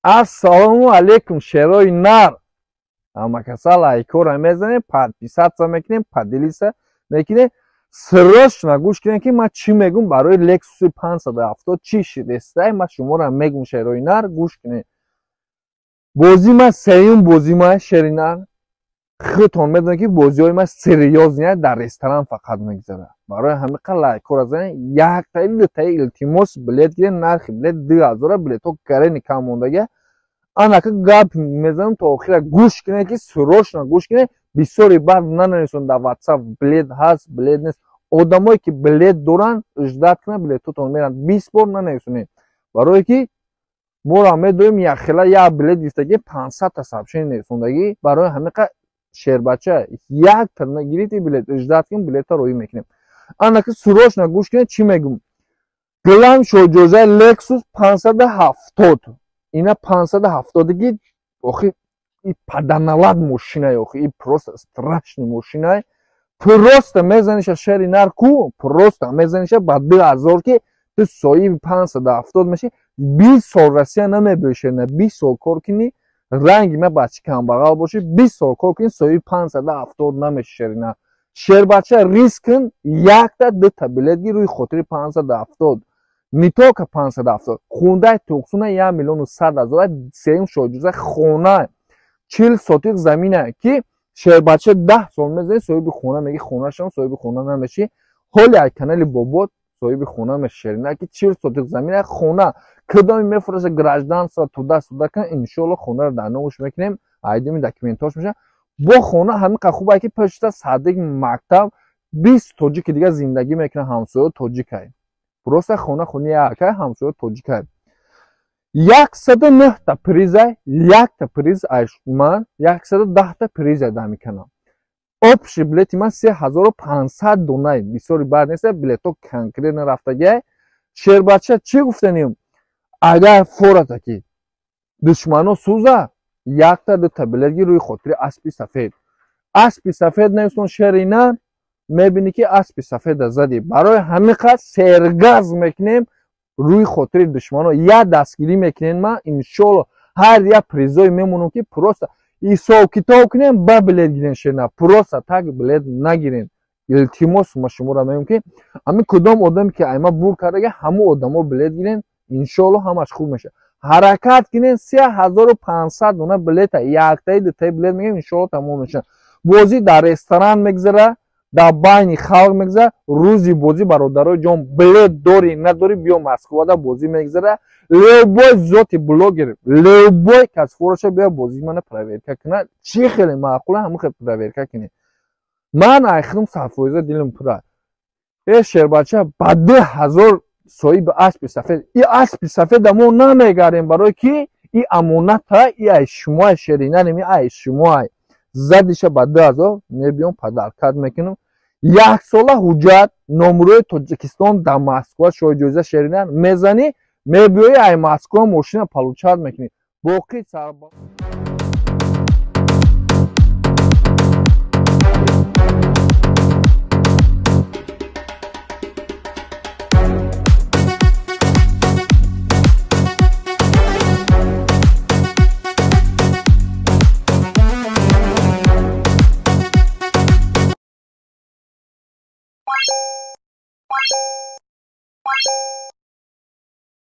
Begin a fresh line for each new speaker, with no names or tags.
Ассалому алейкум, шерои нар. Амакаса лайкора мезанем, подписаться мекунем, поделиться мекунем. Срочно гӯш кунем ки ман чӣ мегӯм барои Lexus 570 чӣ шидестай. Ман шуморо мегӯм, шерои нар, гӯш кунем. Бозӣ ман сеюм бозӣ ман, шери нар. Худтон медонед ки бозиҳои ман серьёзне дар ресторан фақат мегзарад. Барои ҳамиқа лайкора занем. Яктаи дутаи илтимос билет гирем, нархи билет 2000 билетҳо гарени кам мондаги. Анака гап мезанам то охира, гӯш кунед ки срочно гӯш кунед. Бисёри баъд нанависон дар WhatsApp билет ҳаст, билет нест. Одамое ки билет доранд, ждат кунанд, билетотон меранд. 20 бор нанависонед. Барое ки моро медоим яхела як билет гирифтаги 500 та сообщение нависондагӣ. Барои ҳамиқа шербача як тарна гирифти билет, ждат кунем, билета роҳӣ мекунем. Анака срочно гӯш кунед чӣ мегӯм. Глам шоҷоза Lexus 570. Ина 570 охи и паданалад мошинае, охи и просто страшный мошинае. Просто мезаниша шери нарку, просто мезаниша ба 2000 ки ту соҳиби 570 меши. 20 сол Россия намебоши, на 20 сол кор кунӣ, ранги ма бачи камбағал боши, 20 сол кор кунӣ, соҳиби 570 намеши шери нар. Шербача риск кун, якта дута билет гир рӯи хотири 570. Не только 570, хундай туксуна 1 миллион 100 000, сеюм шоҷуза хона 40 сотиқ замина ки шербача 10 сол мезани соҳиби хона меги хонашам, соҳиби хона намеши. Ҳоли ай канали бобот соҳиби хона мешерина ки 40 сотиқ замина хона кадоми мефурӯша гражданство туда кан, иншоалло хонаро дар номаш мекунем, айдими документош меша. Бо хона ҳамиқа хубае ки пешта садик мактаб 20 тоҷики дига зиндагӣ мекунад, ҳамсоё тоҷикай. Просто хона хуни якай, ҳамсоё тоҷикай. 109 та призай, якта приз айшман, 110 та призай дами канал. Общий билети ман 3500 донай. Бисёри баъд нест, билето конкретно рафтагай. Шербача чӣ гуфтанем? Агар фората ки душмано сӯза, якта дута билет гир рӯи хотири аспи сафед. Аспи сафед навистон шери нар, мебинӣ ки аспи сафеда зади. Барои ҳамиқа сергаз мекунем рӯи хотири душмано. Я дастгирӣ мекунем, ман иншоалло ҳар як призои мемонам ки просто ҳисоб китоб кунем, ба билет гирем шена. Просто так билет нагирем. Илтимос ма шуморо мегӯям ки ҳамин кудом одаме ки айма бур кардага ҳамон одамо билет гирем, иншоалло ҳамаш хуб меша. Ҳаракат кунем, 3500 дона билета, яктаи дутаи билет мегирем, иншоалло тамом меша. Бозӣ дар ресторан мегзара, дар байни халқ мегзара. Рӯзи бозӣ бародарои ҷон, билет дори надори, биё Москвада бозӣ мегзара. Любой зоти блогер, любой кас фороша биё бозӣ мана проверка кунад. Чӣ хеле маъқула, ҳамон хел проверка кунед. Ман айхирум сарфоиза дилам пура. Шербача ба 2000 соҳиби аспи сафед. И аспи сафеда мо намегарем, барое ки и амоната, и ай шумоай шеринарем, и ай шумоай. Задиша ба 2000 мебиём падаркат мекунам. Яксола ҳуҷҷат, номерои Тоҷикистон дар Москва шоҷоиза шеринар мезанӣ, мебиёи ай Москва мошина получат мекунӣ. Боқӣ сарба